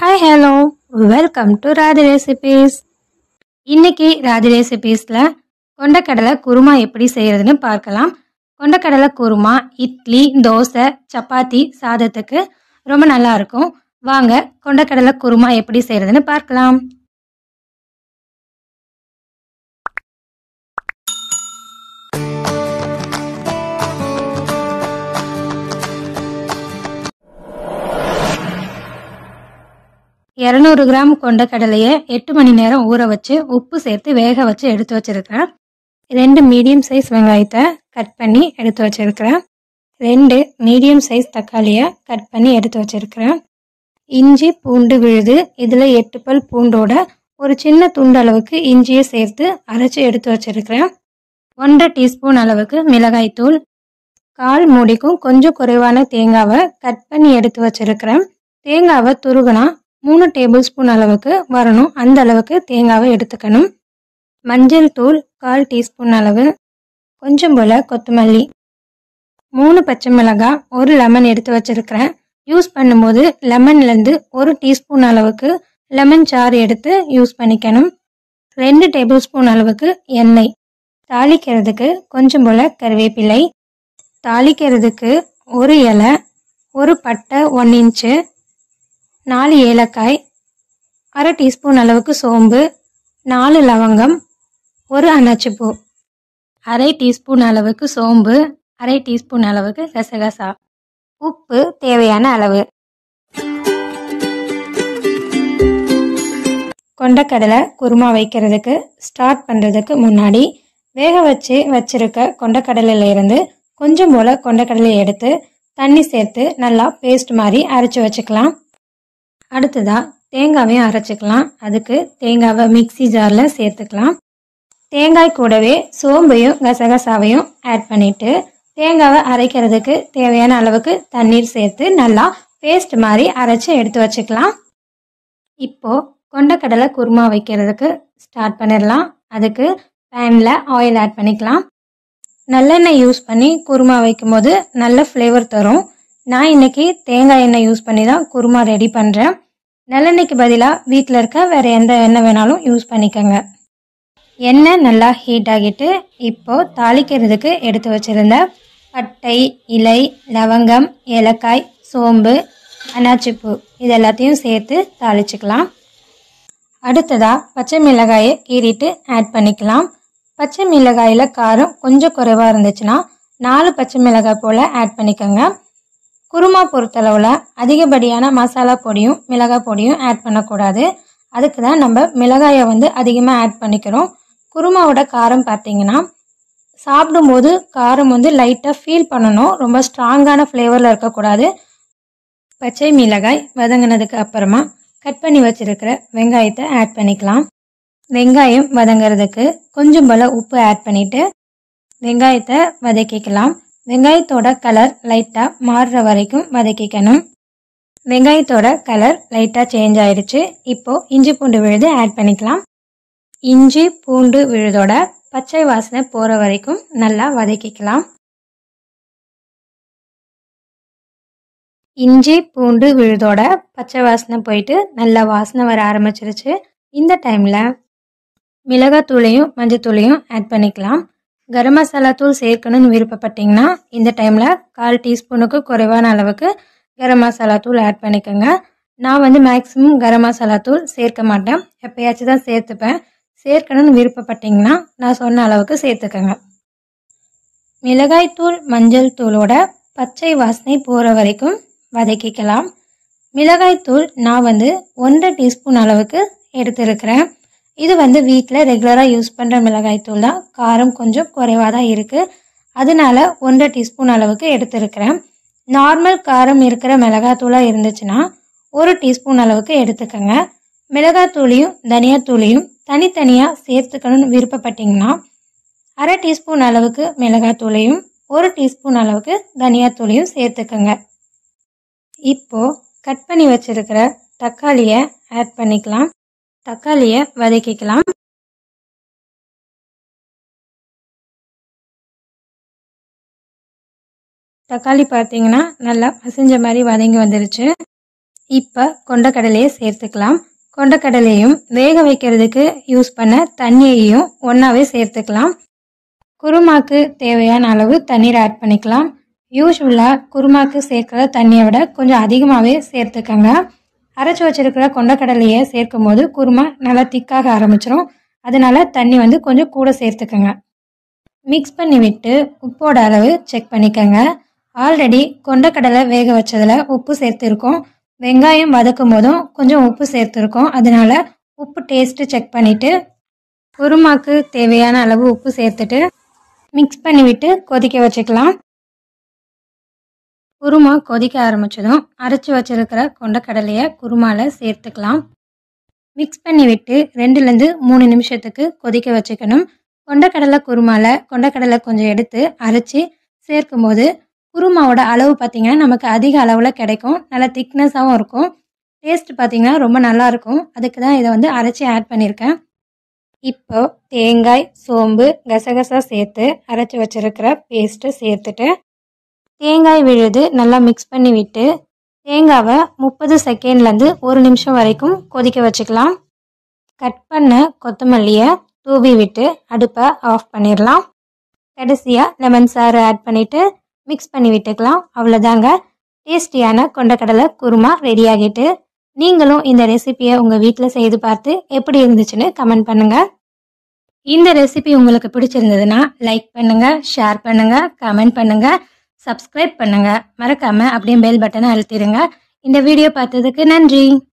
Hi, hello. Welcome to Radhi Recipes. இன்னைக்கு ராதி ரெசிபீஸ்ல கொண்டக்கடலை குருமா எப்படி செய்யறதுன்னு பார்க்கலாம். கொண்டக்கடலை குருமா இட்லி, தோசை, சப்பாத்தி, சாதத்துக்கு ரொம்ப நல்லா இருக்கும். வாங்க கொண்டக்கடலை குருமா எப்படி செய்யறதுன்னு பார்க்கலாம். இருநூறு கிராம் கொண்டக்கடலையை 8 மணி நேரம் ஊற வச்சு உப்பு சேர்த்து வேக வச்சு எடுத்து வச்சிருக்கிறேன். 2 மீடியம் சைஸ் வெங்காயத்தை கட் பண்ணி எடுத்து வச்சிருக்கிறேன். 2 மீடியம் சைஸ் தக்காளியை கட் பண்ணி எடுத்து வச்சிருக்கிறேன். இஞ்சி பூண்டு விழுது, இதில் 8 பல் பூண்டோட ஒரு சின்ன துண்டு அளவுக்கு இஞ்சியை சேர்த்து அரைச்சி எடுத்து வச்சிருக்கிறேன். 1.5 டீஸ்பூன் அளவுக்கு மிளகாய் தூள், 1/4 மூடிக்கும் கொஞ்சம் குறைவான தேங்காவை கட் பண்ணி எடுத்து வச்சிருக்கிறேன். தேங்காவை துருகுனா 3 டேபிள் ஸ்பூன் அளவுக்கு வரணும், அந்த அளவுக்கு தேங்காவை எடுத்துக்கணும். மஞ்சள் தூள் 1/4 டீஸ்பூன் அளவு, கொஞ்சம் போல் கொத்தமல்லி, 3 பச்சை மிளகாய், 1 லெமன் எடுத்து வச்சிருக்கிறேன். யூஸ் பண்ணும்போது லெமன்லேருந்து 1 டீஸ்பூன் அளவுக்கு லெமன் சாறு எடுத்து யூஸ் பண்ணிக்கணும். 2 டேபிள் ஸ்பூன் அளவுக்கு எண்ணெய், தாளிக்கிறதுக்கு கொஞ்சம் போல் கருவேப்பிலை, தாளிக்கிறதுக்கு 1 இலை, 1 பட்டை 1 இன்ச்சு, 4 ஏலக்காய், 1/2 டீஸ்பூன் அளவுக்கு சோம்பு, 4 லவங்கம், 1 அன்னாச்சிப்பூ, 1/2 டீஸ்பூன் அளவுக்கு சோம்பு, 1/2 டீஸ்பூன் அளவுக்கு கசகசா, உப்பு தேவையான அளவு. கொண்டக்கடலை குருமா வைக்கிறதுக்கு ஸ்டார்ட் பண்ணுறதுக்கு முன்னாடி வேக வச்சிருக்க கொண்டக்கடலையில இருந்து கொஞ்சம் போல் கொண்டக்கடலை எடுத்து தண்ணி சேர்த்து நல்லா பேஸ்ட் மாதிரி அரைச்சி வச்சுக்கலாம். அடுத்ததாக தேங்காவையும் அரைச்சிக்கலாம். அதுக்கு தேங்காவை மிக்சி ஜாரில் சேர்த்துக்கலாம். தேங்காய் கூடவே சோம்பையும் கசகசாவையும் ஆட் பண்ணிவிட்டு தேங்காவை அரைக்கிறதுக்கு தேவையான அளவுக்கு தண்ணீர் சேர்த்து நல்லா பேஸ்ட் மாதிரி அரைச்சி எடுத்து வச்சுக்கலாம். இப்போது கொண்டக்கடலை குருமா வைக்கிறதுக்கு ஸ்டார்ட் பண்ணிடலாம். அதுக்கு பேனில் ஆயில் ஆட் பண்ணிக்கலாம். நல்லெண்ணெய் யூஸ் பண்ணி குருமா வைக்கும்போது நல்ல ஃப்ளேவர் தரும். நான் இன்னைக்கு தேங்காய் எண்ணெய் யூஸ் பண்ணி தான் குருமா ரெடி பண்ணுறேன். நல்லெண்ணெய்க்கு பதிலாக வீட்டில் இருக்க வேறு எந்த எண்ணெய் வேணாலும் யூஸ் பண்ணிக்கோங்க. எண்ணெய் நல்லா ஹீட் ஆகிட்டு இப்போது தாளிக்கிறதுக்கு எடுத்து வச்சுருந்த பட்டை, இலை, லவங்கம், ஏலக்காய், சோம்பு, அன்னாச்சிப்பூ இது எல்லாத்தையும் சேர்த்து தாளிச்சுக்கலாம். அடுத்ததாக பச்சை மிளகாயை கீறிட்டு ஆட் பண்ணிக்கலாம். பச்சை மிளகாயில் காரம் கொஞ்சம் குறைவாக இருந்துச்சுன்னா 4 பச்சை மிளகாய் போல் ஆட் பண்ணிக்கோங்க. குருமா பொறுத்தளவில் அதிகப்படியான மசாலா பொடியும் மிளகாய் பொடியும் ஆட் பண்ணக்கூடாது. அதுக்கு தான் நம்ம மிளகாயை அதிகமாக ஆட் பண்ணிக்கிறோம். குருமாவோட காரம் பார்த்தீங்கன்னா சாப்பிடும்போது காரம் லைட்டாக ஃபீல் பண்ணணும், ரொம்ப ஸ்ட்ராங்கான ஃப்ளேவரில் இருக்கக்கூடாது. பச்சை மிளகாய் வதங்கினதுக்கு அப்புறமா கட் பண்ணி வச்சுருக்கிற வெங்காயத்தை ஆட் பண்ணிக்கலாம். வெங்காயம் வதங்கிறதுக்கு கொஞ்சம் போல் உப்பு ஆட் பண்ணிவிட்டு வெங்காயத்தை வதக்கிக்கலாம். வெங்காயத்தோட கலர் லைட்டாக மாறுற வரைக்கும் வதக்கிக்கணும். வெங்காயத்தோட கலர் லைட்டாக சேஞ்ச் ஆயிடுச்சு. இப்போது இஞ்சி பூண்டு விழுது ஆட் பண்ணிக்கலாம். இஞ்சி பூண்டு விழுதோட பச்சை வாசனை போகிற வரைக்கும் நல்லா வதக்கிக்கலாம். இஞ்சி பூண்டு விழுதோட பச்சை வாசனை போயிட்டு நல்லா வாசனை வர ஆரம்பிச்சிருச்சு. இந்த டைமில் மிளகாத்தூளையும் மஞ்சத்தூளையும் ஆட் பண்ணிக்கலாம். கரம் மசாலா தூள் சேர்க்கணும்னு விருப்பப்பட்டிங்கன்னா இந்த டைமில் 1/4 டீஸ்பூனுக்கு குறைவான அளவுக்கு கரம் மசாலா தூள் ஆட் பண்ணிக்கோங்க. நான் மேக்ஸிமம் கரம் மசாலா தூள் சேர்க்க மாட்டேன், எப்போயாச்சும் தான் சேர்த்துப்பேன். சேர்க்கணும்னு விருப்பப்பட்டிங்கன்னா நான் சொன்ன அளவுக்கு சேர்த்துக்கோங்க. மிளகாய்த்தூள் மஞ்சள் தூளோட பச்சை வாசனை போகிற வரைக்கும் வதக்கிக்கலாம். மிளகாய்த்தூள் நான் 1/2 டீஸ்பூன் அளவுக்கு எடுத்துருக்கிறேன். இது வீட்டில் ரெகுலராக யூஸ் பண்ணுற மிளகாய்த்தூள் தான். காரம் கொஞ்சம் குறைவாக தான் இருக்குது, அதனால 1/2 டீஸ்பூன் அளவுக்கு எடுத்துருக்கிறேன். நார்மல் காரம் இருக்கிற மிளகாத்தூளாக இருந்துச்சுன்னா 1 டீஸ்பூன் அளவுக்கு எடுத்துக்கோங்க. மிளகாத்தூளையும் தனியாத்தூளையும் தனித்தனியாக சேர்த்துக்கணும்னு விருப்பப்பட்டிங்கன்னா 1/2 டீஸ்பூன் அளவுக்கு மிளகாத்தூளையும் 1 டீஸ்பூன் அளவுக்கு தனியாத்தூளையும் சேர்த்துக்கோங்க. இப்போது கட் பண்ணி வச்சுருக்கிற தக்காளியை ஆட் பண்ணிக்கலாம். தக்காளியை வதக்கிக்கலாம். தக்காளி பார்த்தீங்கன்னா நல்லா மசிஞ்ச மாதிரி வதங்கி வந்துருச்சு. இப்போ கொண்டக்கடலையை சேர்த்துக்கலாம். கொண்டக்கடலையும் வேக வைக்கிறதுக்கு யூஸ் பண்ண தண்ணியையும் ஒன்றாவே சேர்த்துக்கலாம். குருமாக்கு தேவையான அளவு தண்ணீர் ஆட் பண்ணிக்கலாம். யூஸ்வலாக குருமாக்கு சேர்க்குற தண்ணியை விட கொஞ்சம் அதிகமாகவே சேர்த்துக்கங்க. அரைச்சி வச்சிருக்கிற கொண்டக்கடலையை சேர்க்கும் போது குருமா நல்லா திக்காக ஆரம்பிச்சிடும். அதனால தண்ணி கொஞ்சம் கூட சேர்த்துக்கங்க. மிக்ஸ் பண்ணி விட்டு உப்போட அளவு செக் பண்ணிக்கங்க. ஆல்ரெடி கொண்டக்கடலை வேக வச்சதில் உப்பு சேர்த்துருக்கோம். வெங்காயம் வதக்கும் போதும் கொஞ்சம் உப்பு சேர்த்துருக்கோம். அதனால உப்பு டேஸ்ட்டு செக் பண்ணிவிட்டு குருமாக்கு தேவையான அளவு உப்பு சேர்த்துட்டு மிக்ஸ் பண்ணி விட்டு கொதிக்க வச்சுக்கலாம். குருமா கொதிக்க ஆரம்பிச்சதும் அரைச்சி வச்சிருக்கிற கொண்டக்கடலையை குருமாவில் சேர்த்துக்கலாம். மிக்ஸ் பண்ணி விட்டு 2லேருந்து 3 நிமிஷத்துக்கு கொதிக்க வச்சுக்கணும். கொண்டக்கடலை குருமாவில் கொண்டக்கடலை கொஞ்சம் எடுத்து அரைச்சி சேர்க்கும் போது குருமாவோட அளவு பார்த்திங்கன்னா நமக்கு அதிக அளவில் கிடைக்கும். நல்லா திக்னஸாகவும் இருக்கும். டேஸ்ட் பார்த்திங்கன்னா ரொம்ப நல்லாயிருக்கும். அதுக்கு தான் இதை அரைச்சி ஆட் பண்ணியிருக்கேன். இப்போ தேங்காய், சோம்பு, கசகசா சேர்த்து அரைச்சி வச்சிருக்கிற பேஸ்ட்டு சேர்த்துட்டு தேங்காய் விழுது நல்லா மிக்ஸ் பண்ணி விட்டு தேங்காவை 30 செகண்ட்லேருந்து 1 நிமிஷம் வரைக்கும் கொதிக்க வச்சுக்கலாம். கட் பண்ண கொத்தமல்லியை தூவி விட்டு அடுப்பை ஆஃப் பண்ணிடலாம். கடைசியாக லெமன் சாறு ஆட் பண்ணிவிட்டு மிக்ஸ் பண்ணி விட்டுக்கலாம். அவ்வளோதாங்க, டேஸ்டியான கொண்டக்கடலை குருமா ரெடி ஆகிட்டு. நீங்களும் இந்த ரெசிபியை உங்கள் வீட்டில் செய்து பார்த்து எப்படி இருந்துச்சுன்னு கமெண்ட் பண்ணுங்கள். இந்த ரெசிபி உங்களுக்கு பிடிச்சிருந்ததுன்னா லைக் பண்ணுங்கள், ஷேர் பண்ணுங்கள், கமெண்ட் பண்ணுங்கள், சப்ஸ்கிரைப் பண்ணுங்கள். மறக்காமல் அப்படியே பெல் பட்டனை அழுத்திடுங்க. இந்த வீடியோ பார்த்ததுக்கு நன்றி.